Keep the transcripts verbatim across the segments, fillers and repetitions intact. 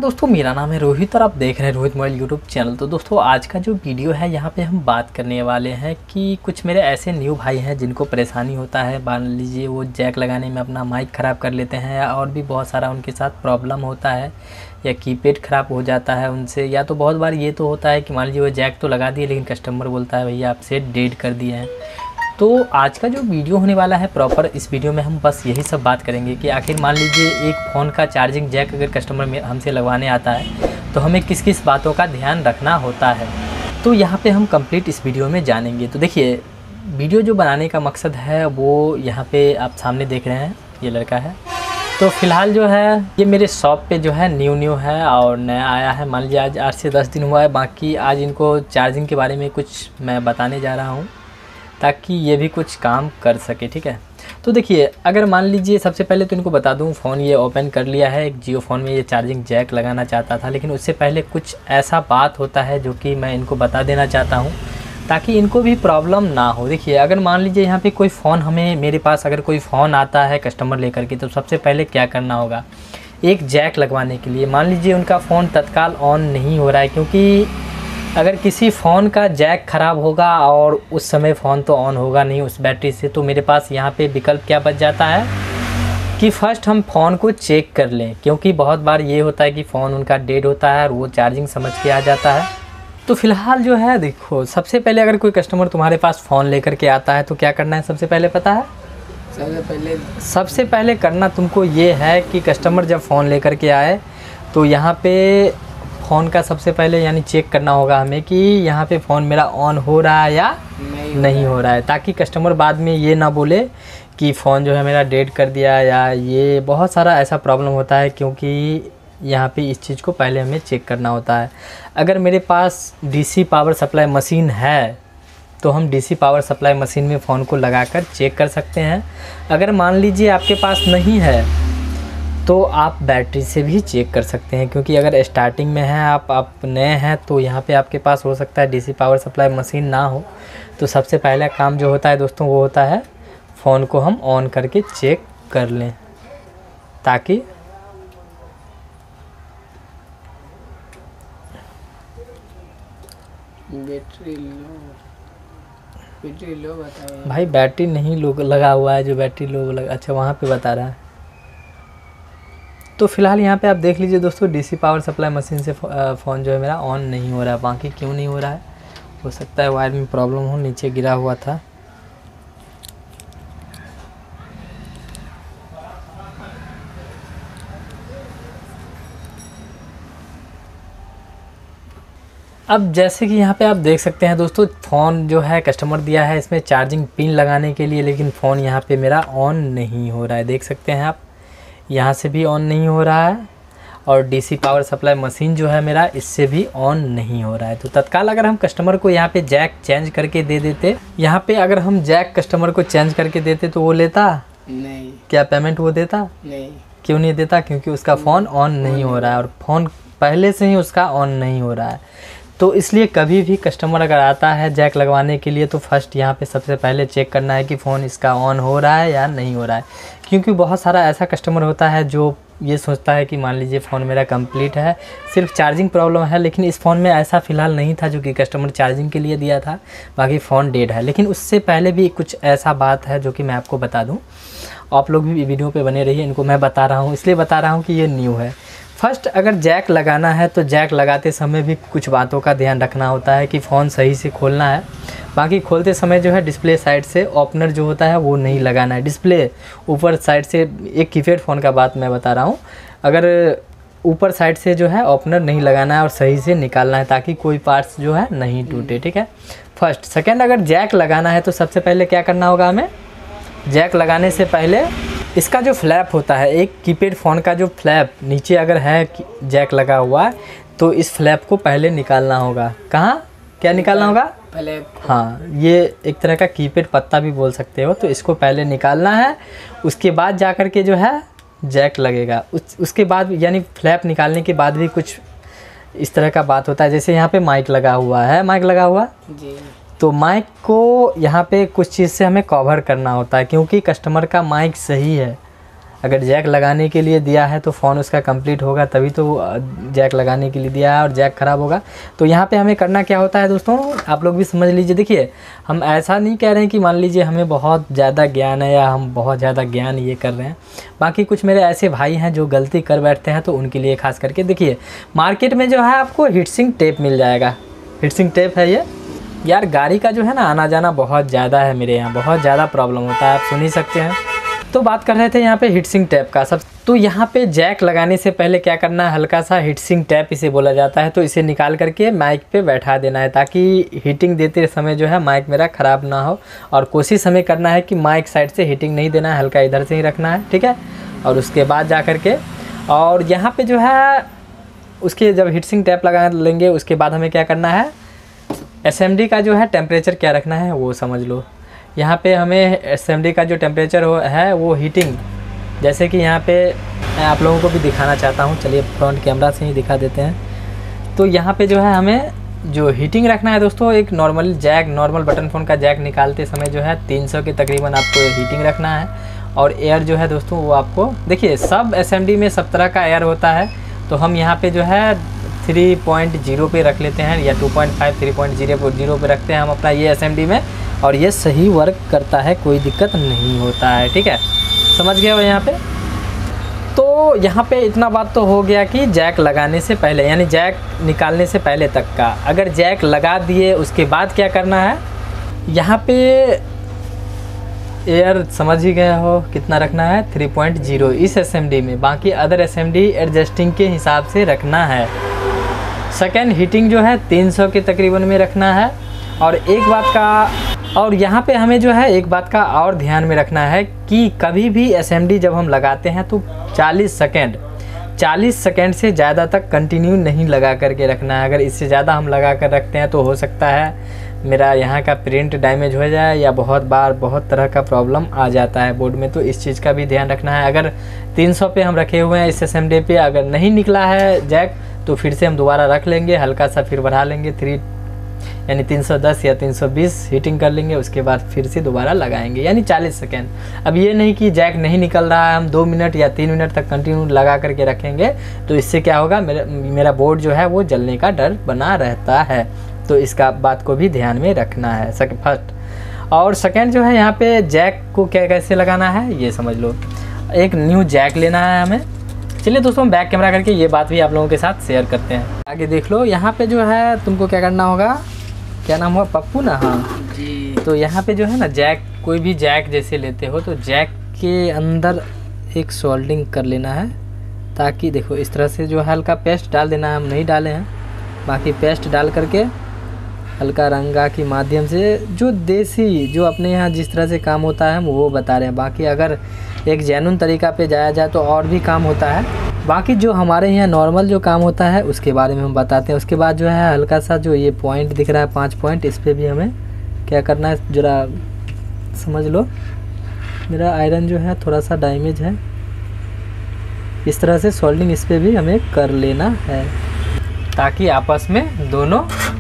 दोस्तों, मेरा नाम है रोहित और आप देख रहे हैं रोहित मोबाइल यूट्यूब चैनल। तो दोस्तों, आज का जो वीडियो है यहाँ पे हम बात करने वाले हैं कि कुछ मेरे ऐसे न्यू भाई हैं जिनको परेशानी होता है। मान लीजिए वो जैक लगाने में अपना माइक ख़राब कर लेते हैं या और भी बहुत सारा उनके साथ प्रॉब्लम होता है, या कीपैड ख़राब हो जाता है उनसे, या तो बहुत बार ये तो होता है कि मान लीजिए वो जैक तो लगा दिए लेकिन कस्टमर बोलता है भैया आप सेट डेड कर दिए हैं। तो आज का जो वीडियो होने वाला है प्रॉपर, इस वीडियो में हम बस यही सब बात करेंगे कि आखिर मान लीजिए एक फ़ोन का चार्जिंग जैक अगर कस्टमर में हमसे लगवाने आता है तो हमें किस किस बातों का ध्यान रखना होता है, तो यहाँ पे हम कंप्लीट इस वीडियो में जानेंगे। तो देखिए, वीडियो जो बनाने का मकसद है वो यहाँ पे आप सामने देख रहे हैं, ये लड़का है। तो फ़िलहाल जो है ये मेरे शॉप पे जो है न्यू न्यू है और नया आया है। मान लीजिए आज आठ से दस दिन हुआ है। बाकी आज इनको चार्जिंग के बारे में कुछ मैं बताने जा रहा हूँ ताकि ये भी कुछ काम कर सके, ठीक है। तो देखिए, अगर मान लीजिए सबसे पहले तो इनको बता दूं, फ़ोन ये ओपन कर लिया है। एक जियो फ़ोन में ये चार्जिंग जैक लगाना चाहता था, लेकिन उससे पहले कुछ ऐसा बात होता है जो कि मैं इनको बता देना चाहता हूं ताकि इनको भी प्रॉब्लम ना हो। देखिए, अगर मान लीजिए यहाँ पे कोई फ़ोन हमें मेरे पास अगर कोई फ़ोन आता है कस्टमर लेकर के, तो सबसे पहले क्या करना होगा, एक जैक लगवाने के लिए मान लीजिए उनका फ़ोन तत्काल ऑन नहीं हो रहा है, क्योंकि अगर किसी फ़ोन का जैक ख़राब होगा और उस समय फ़ोन तो ऑन होगा नहीं उस बैटरी से, तो मेरे पास यहाँ पे विकल्प क्या बच जाता है कि फ़र्स्ट हम फ़ोन को चेक कर लें, क्योंकि बहुत बार ये होता है कि फ़ोन उनका डेड होता है और वो चार्जिंग समझ के आ जाता है। तो फ़िलहाल जो है देखो, सबसे पहले अगर कोई कस्टमर तुम्हारे पास फ़ोन लेकर के आता है तो क्या करना है, सबसे पहले पता है सबसे पहले सबसे पहले करना तुमको ये है कि कस्टमर जब फ़ोन लेकर के आए तो यहाँ पे फ़ोन का सबसे पहले यानी चेक करना होगा हमें कि यहाँ पे फ़ोन मेरा ऑन हो रहा है या नहीं, नहीं हो रहा है, ताकि कस्टमर बाद में ये ना बोले कि फ़ोन जो है मेरा डेड कर दिया, या ये बहुत सारा ऐसा प्रॉब्लम होता है, क्योंकि यहाँ पे इस चीज़ को पहले हमें चेक करना होता है। अगर मेरे पास डीसी पावर सप्लाई मशीन है तो हम डीसी पावर सप्लाई मशीन में फ़ोन को लगाकर चेक कर सकते हैं। अगर मान लीजिए आपके पास नहीं है तो आप बैटरी से भी चेक कर सकते हैं, क्योंकि अगर स्टार्टिंग में है आप आप नए हैं तो यहाँ पे आपके पास हो सकता है डीसी पावर सप्लाई मशीन ना हो। तो सबसे पहला काम जो होता है दोस्तों वो होता है फ़ोन को हम ऑन करके चेक कर लें, ताकि बैटरी लो बैटरी लो बता भाई बैटरी नहीं लो लगा हुआ है, जो बैटरी लो लगा, अच्छा वहाँ पे बता रहा है। तो फ़िलहाल यहाँ पे आप देख लीजिए दोस्तों, डीसी पावर सप्लाई मशीन से फ़ोन जो है मेरा ऑन नहीं हो रहा है। बाकी क्यों नहीं हो रहा है, हो सकता है वायर में प्रॉब्लम हो, नीचे गिरा हुआ था। अब जैसे कि यहाँ पे आप देख सकते हैं दोस्तों, फ़ोन जो है कस्टमर दिया है इसमें चार्जिंग पिन लगाने के लिए, लेकिन फ़ोन यहाँ पे मेरा ऑन नहीं हो रहा है। देख सकते हैं आप, यहाँ से भी ऑन नहीं हो रहा है और डीसी पावर सप्लाई मशीन जो है मेरा इससे भी ऑन नहीं हो रहा है। तो तत्काल अगर हम कस्टमर को यहाँ पे जैक चेंज करके दे देते, यहाँ पे अगर हम जैक कस्टमर को चेंज करके देते तो वो लेता नहीं, क्या पेमेंट वो देता नहीं, क्यों नहीं देता, क्योंकि उसका फ़ोन ऑन नहीं हो रहा है और फ़ोन पहले से ही उसका ऑन नहीं हो रहा है। तो इसलिए कभी भी कस्टमर अगर आता है जैक लगवाने के लिए तो फर्स्ट यहाँ पे सबसे पहले चेक करना है कि फ़ोन इसका ऑन हो रहा है या नहीं हो रहा है, क्योंकि बहुत सारा ऐसा कस्टमर होता है जो ये सोचता है कि मान लीजिए फ़ोन मेरा कंप्लीट है, सिर्फ चार्जिंग प्रॉब्लम है, लेकिन इस फ़ोन में ऐसा फ़िलहाल नहीं था जो कि कस्टमर चार्जिंग के लिए दिया था, बाकी फ़ोन डेड है। लेकिन उससे पहले भी कुछ ऐसा बात है जो कि मैं आपको बता दूँ, आप लोग भी वीडियो पर बने रहिए। इनको मैं बता रहा हूँ इसलिए बता रहा हूँ कि ये न्यू है। फर्स्ट अगर जैक लगाना है तो जैक लगाते समय भी कुछ बातों का ध्यान रखना होता है कि फ़ोन सही से खोलना है। बाकी खोलते समय जो है डिस्प्ले साइड से ओपनर जो होता है वो नहीं लगाना है। डिस्प्ले ऊपर साइड से, एक कीपैड फ़ोन का बात मैं बता रहा हूँ, अगर ऊपर साइड से जो है ओपनर नहीं लगाना है और सही से निकालना है ताकि कोई पार्ट्स जो है नहीं टूटे, ठीक है। फर्स्ट सेकेंड, अगर जैक लगाना है तो सबसे पहले क्या करना होगा हमें, जैक लगाने से पहले इसका जो फ्लैप होता है, एक कीपैड फ़ोन का जो फ्लैप नीचे अगर है जैक लगा हुआ है तो इस फ्लैप को पहले निकालना होगा। कहाँ क्या निकालना होगा, पहले, हाँ, ये एक तरह का कीपैड पत्ता भी बोल सकते हो, तो इसको पहले निकालना है। उसके बाद जा कर के जो है जैक लगेगा। उस उसके बाद यानी फ्लैप निकालने के बाद भी कुछ इस तरह का बात होता है, जैसे यहाँ पे माइक लगा हुआ है, माइक लगा हुआ जी, तो माइक को यहाँ पे कुछ चीज़ से हमें कवर करना होता है, क्योंकि कस्टमर का माइक सही है, अगर जैक लगाने के लिए दिया है तो फ़ोन उसका कंप्लीट होगा, तभी तो जैक लगाने के लिए दिया है और जैक ख़राब होगा। तो यहाँ पे हमें करना क्या होता है दोस्तों, आप लोग भी समझ लीजिए। देखिए, हम ऐसा नहीं कह रहे हैं कि मान लीजिए हमें बहुत ज़्यादा ज्ञान है या हम बहुत ज़्यादा ज्ञान ये कर रहे हैं। बाकी कुछ मेरे ऐसे भाई हैं जो गलती कर बैठते हैं, तो उनके लिए खास करके देखिए, मार्केट में जो है आपको हीटसिंक टेप मिल जाएगा। हीटसिंक टेप है ये। यार गाड़ी का जो है ना आना जाना बहुत ज़्यादा है, मेरे यहाँ बहुत ज़्यादा प्रॉब्लम होता है, आप सुन ही सकते हैं। तो बात कर रहे थे यहाँ पे हीटसिंक टैप का सब। तो यहाँ पे जैक लगाने से पहले क्या करना है, हल्का सा हीटसिंक टैप इसे बोला जाता है, तो इसे निकाल करके माइक पे बैठा देना है, ताकि हीटिंग देते समय जो है माइक मेरा ख़राब ना हो। और कोशिश हमें करना है कि माइक साइड से हीटिंग नहीं देना है, हल्का इधर से ही रखना है, ठीक है। और उसके बाद जा कर के और यहाँ पर जो है उसके जब हीटसिंक टैप लगा लेंगे उसके बाद हमें क्या करना है, एस एम डी का जो है टेम्परेचर क्या रखना है वो समझ लो। यहाँ पे हमें एस एम डी का जो टेम्परेचर हो है वो हीटिंग, जैसे कि यहाँ पे मैं आप लोगों को भी दिखाना चाहता हूँ, चलिए फ्रंट कैमरा से ही दिखा देते हैं। तो यहाँ पे जो है हमें जो हीटिंग रखना है दोस्तों, एक normal jack normal button phone का जैक निकालते समय जो है तीन सौ के तकरीबन आपको हीटिंग रखना है। और एयर जो है दोस्तों वो आपको देखिए, सब एस एम डी में सब तरह का एयर होता है, तो हम यहाँ पे जो है थ्री पॉइंट ज़ीरो पे रख लेते हैं, या two point five three point zero पे रखते हैं हम अपना ये एस एम डी में, और ये सही वर्क करता है, कोई दिक्कत नहीं होता है, ठीक है। समझ गए हो यहाँ पे। तो यहाँ पे इतना बात तो हो गया कि जैक लगाने से पहले, यानी जैक निकालने से पहले तक का। अगर जैक लगा दिए उसके बाद क्या करना है, यहाँ पे एयर समझ ही गए हो कितना रखना है, थ्री पॉइंट ज़ीरो इस एस एम डी में। बाकी other S M D adjusting के हिसाब से रखना है। सेकेंड हीटिंग जो है तीन सौ के तकरीबन में रखना है। और एक बात का और यहाँ पे हमें जो है एक बात का और ध्यान में रखना है कि कभी भी एस एम डी जब हम लगाते हैं तो चालीस सेकेंड चालीस सेकेंड से ज़्यादा तक कंटिन्यू नहीं लगा करके रखना है। अगर इससे ज़्यादा हम लगा कर रखते हैं तो हो सकता है मेरा यहाँ का प्रिंट डैमेज हो जाए, या बहुत बार बहुत तरह का प्रॉब्लम आ जाता है बोर्ड में। तो इस चीज़ का भी ध्यान रखना है। अगर तीन सौ पे हम रखे हुए हैं इस एस एम डी पे, अगर नहीं निकला है जैक तो फिर से हम दोबारा रख लेंगे, हल्का सा फिर बढ़ा लेंगे, थ्री यानी तीन सौ दस या तीन सौ बीस हीटिंग कर लेंगे, उसके बाद फिर से दोबारा लगाएंगे, यानी चालीस सेकेंड। अब ये नहीं कि जैक नहीं निकल रहा है हम दो मिनट या तीन मिनट तक कंटिन्यू लगा करके रखेंगे, तो इससे क्या होगा, मेरा मेरा बोर्ड जो है वो जलने का डर बना रहता है। तो इसका बात को भी ध्यान में रखना है फर्स्ट। और सेकेंड जो है यहाँ पे जैक को क्या कैसे लगाना है ये समझ लो। एक न्यू जैक लेना है हमें। चलिए दोस्तों बैक कैमरा करके ये बात भी आप लोगों के साथ शेयर करते हैं। आगे देख लो, यहाँ पे जो है तुमको क्या करना होगा, क्या नाम हुआ, पप्पू ना, हाँ जी। तो यहाँ पे जो है ना जैक, कोई भी जैक जैसे लेते हो तो जैक के अंदर एक सोल्डिंग कर लेना है, ताकि देखो इस तरह से जो है हल्का पेस्ट डाल देना है, हम नहीं डाले हैं, बाकी पेस्ट डाल करके हल्का रंगा के माध्यम से, जो देसी जो अपने यहाँ जिस तरह से काम होता है हम वो बता रहे हैं। बाकी अगर एक जेन्युइन तरीका पे जाया जाए तो और भी काम होता है। बाकी जो हमारे यहाँ नॉर्मल जो काम होता है उसके बारे में हम बताते हैं। उसके बाद जो है हल्का सा जो ये पॉइंट दिख रहा है पाँच पॉइंट, इस पर भी हमें क्या करना है, जरा समझ लो। मेरा आयरन जो है थोड़ा सा डैमेज है, इस तरह से सोल्डिंग इस पर भी हमें कर लेना है, ताकि आपस में दोनों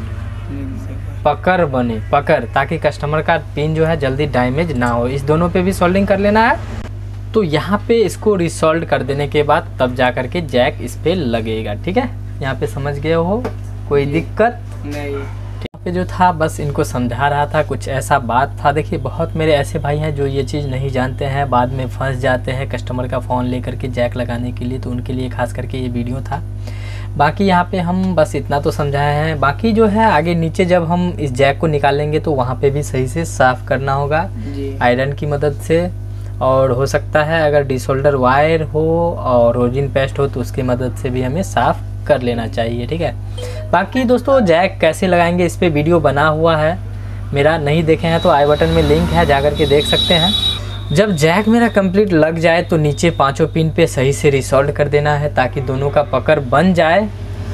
पकड़ बने, पकड़, ताकि कस्टमर का पिन जो है जल्दी डैमेज ना हो। इस दोनों पे भी सोल्डिंग कर लेना है। तो यहाँ पे इसको रिसोल्ड कर देने के बाद तब जा कर के जैक इस पे लगेगा, ठीक है। यहाँ पे समझ गए हो, कोई दिक्कत नहीं। यहाँ पे जो था बस इनको समझा रहा था, कुछ ऐसा बात था। देखिए बहुत मेरे ऐसे भाई हैं जो ये चीज़ नहीं जानते हैं, बाद में फंस जाते हैं कस्टमर का फ़ोन लेकर के जैक लगाने के लिए, तो उनके लिए खास करके ये वीडियो था। बाकी यहाँ पे हम बस इतना तो समझाए हैं। बाकी जो है आगे नीचे जब हम इस जैक को निकालेंगे तो वहाँ पे भी सही से साफ़ करना होगा आयरन की मदद से, और हो सकता है अगर डिसोल्डर वायर हो और रोजिन पेस्ट हो तो उसकी मदद से भी हमें साफ़ कर लेना चाहिए, ठीक है। बाकी दोस्तों जैक कैसे लगाएंगे इस पर वीडियो बना हुआ है मेरा, नहीं देखे हैं तो आई बटन में लिंक है, जा कर के देख सकते हैं। जब जैक मेरा कंप्लीट लग जाए तो नीचे पांचों पिन पे सही से रिसोल्ड कर देना है, ताकि दोनों का पकड़ बन जाए।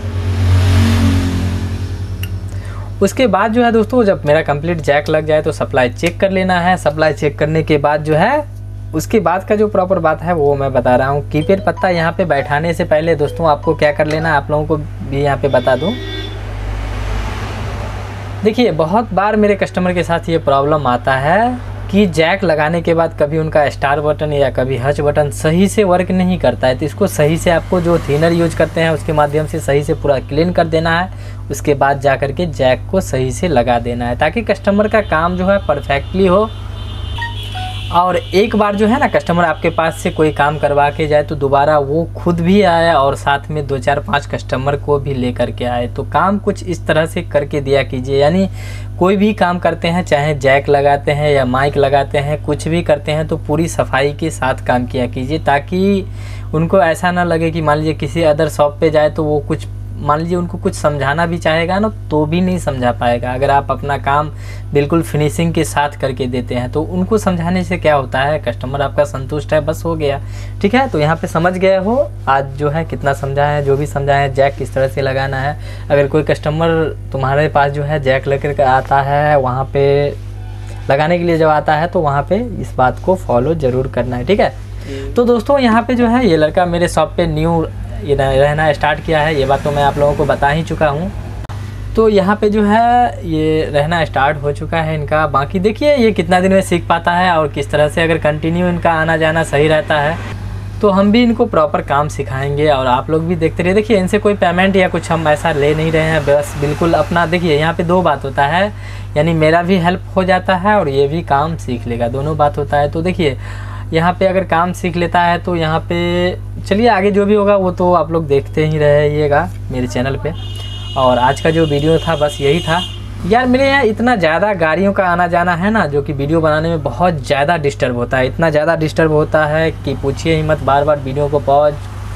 उसके बाद जो है दोस्तों जब मेरा कंप्लीट जैक लग जाए तो सप्लाई चेक कर लेना है। सप्लाई चेक करने के बाद जो है उसके बाद का जो प्रॉपर बात है वो मैं बता रहा हूँ। कीपैड पत्ता यहाँ पे बैठाने से पहले दोस्तों आपको क्या कर लेना है, आप लोगों को भी यहाँ पे बता दूँ। देखिए बहुत बार मेरे कस्टमर के साथ ये प्रॉब्लम आता है कि जैक लगाने के बाद कभी उनका स्टार बटन या कभी हच बटन सही से वर्क नहीं करता है। तो इसको सही से आपको जो थिनर यूज करते हैं उसके माध्यम से सही से पूरा क्लीन कर देना है। उसके बाद जा कर के जैक को सही से लगा देना है, ताकि कस्टमर का काम जो है परफेक्टली हो। और एक बार जो है ना कस्टमर आपके पास से कोई काम करवा के जाए तो दोबारा वो खुद भी आए और साथ में दो चार पांच कस्टमर को भी ले करके आए। तो काम कुछ इस तरह से करके दिया कीजिए, यानी कोई भी काम करते हैं, चाहे जैक लगाते हैं या माइक लगाते हैं, कुछ भी करते हैं तो पूरी सफाई के साथ काम किया कीजिए, ताकि उनको ऐसा ना लगे कि मान लीजिए किसी अदर शॉप पे जाए तो वो कुछ मान लीजिए उनको कुछ समझाना भी चाहेगा ना तो भी नहीं समझा पाएगा। अगर आप अपना काम बिल्कुल फिनिशिंग के साथ करके देते हैं तो उनको समझाने से क्या होता है, कस्टमर आपका संतुष्ट है, बस हो गया। ठीक है, तो यहाँ पे समझ गए हो आज जो है कितना समझाया है, जो भी समझाया है जैक किस तरह से लगाना है। अगर कोई कस्टमर तुम्हारे पास जो है जैक लेकर आता है, वहाँ पे लगाने के लिए जब आता है तो वहाँ पे इस बात को फॉलो ज़रूर करना है। ठीक है, तो दोस्तों यहाँ पे जो है ये लड़का मेरे शॉप पे न्यू ये रहना स्टार्ट किया है, ये बात तो मैं आप लोगों को बता ही चुका हूँ। तो यहाँ पे जो है ये रहना स्टार्ट हो चुका है इनका। बाकी देखिए ये कितना दिन में सीख पाता है और किस तरह से अगर कंटिन्यू इनका आना जाना सही रहता है तो हम भी इनको प्रॉपर काम सिखाएंगे और आप लोग भी देखते रहिए। देखिए इनसे कोई पेमेंट या कुछ हम ऐसा ले नहीं रहे हैं, बस बिल्कुल अपना। देखिए यहाँ पे दो बात होता है, यानी मेरा भी हेल्प हो जाता है और ये भी काम सीख लेगा, दोनों बात होता है। तो देखिए यहाँ पे अगर काम सीख लेता है तो यहाँ पे चलिए आगे जो भी होगा वो तो आप लोग देखते ही रहिएगा मेरे चैनल पे। और आज का जो वीडियो था बस यही था यार। मेरे यहाँ इतना ज़्यादा गाड़ियों का आना जाना है ना, जो कि वीडियो बनाने में बहुत ज़्यादा डिस्टर्ब होता है, इतना ज़्यादा डिस्टर्ब होता है कि पूछिए ही मत। बार बार वीडियो को पॉज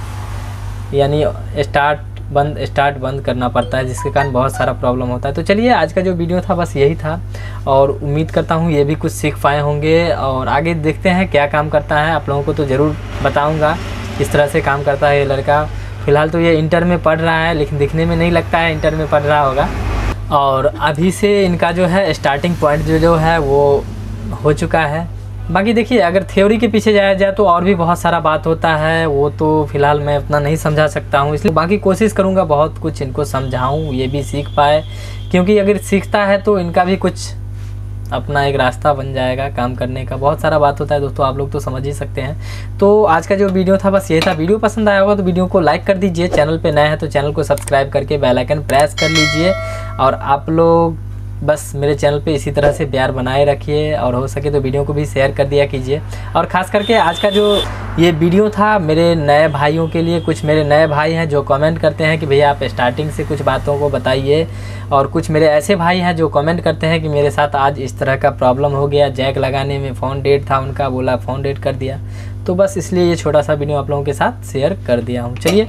यानी स्टार्ट बंद स्टार्ट बंद करना पड़ता है, जिसके कारण बहुत सारा प्रॉब्लम होता है। तो चलिए आज का जो वीडियो था बस यही था और उम्मीद करता हूँ ये भी कुछ सीख पाए होंगे। और आगे देखते हैं क्या काम करता है, आप लोगों को तो ज़रूर बताऊँगा किस तरह से काम करता है ये लड़का। फ़िलहाल तो ये इंटर में पढ़ रहा है, लेकिन दिखने में नहीं लगता है इंटर में पढ़ रहा होगा। और अभी से इनका जो है स्टार्टिंग पॉइंट जो जो है वो हो चुका है। बाकी देखिए अगर थ्योरी के पीछे जाया जाए तो और भी बहुत सारा बात होता है, वो तो फ़िलहाल मैं उतना नहीं समझा सकता हूँ, इसलिए बाकी कोशिश करूँगा बहुत कुछ इनको समझाऊँ, ये भी सीख पाए। क्योंकि अगर सीखता है तो इनका भी कुछ अपना एक रास्ता बन जाएगा काम करने का। बहुत सारा बात होता है दोस्तों, आप लोग तो समझ ही सकते हैं। तो आज का जो वीडियो था बस यही था। वीडियो पसंद आया होगा तो वीडियो को लाइक कर दीजिए, चैनल पे नए हैं तो चैनल को सब्सक्राइब करके बेल आइकन प्रेस कर लीजिए। और आप लोग बस मेरे चैनल पे इसी तरह से प्यार बनाए रखिए और हो सके तो वीडियो को भी शेयर कर दिया कीजिए। और ख़ास करके आज का जो ये वीडियो था मेरे नए भाइयों के लिए, कुछ मेरे नए भाई हैं जो कमेंट करते हैं कि भैया आप स्टार्टिंग से कुछ बातों को बताइए, और कुछ मेरे ऐसे भाई हैं जो कमेंट करते हैं कि मेरे साथ आज इस तरह का प्रॉब्लम हो गया, जैक लगाने में फ़ोन डेड था उनका, बोला फ़ोन डेड कर दिया। तो बस इसलिए ये छोटा सा वीडियो आप लोगों के साथ शेयर कर दिया हूँ। चलिए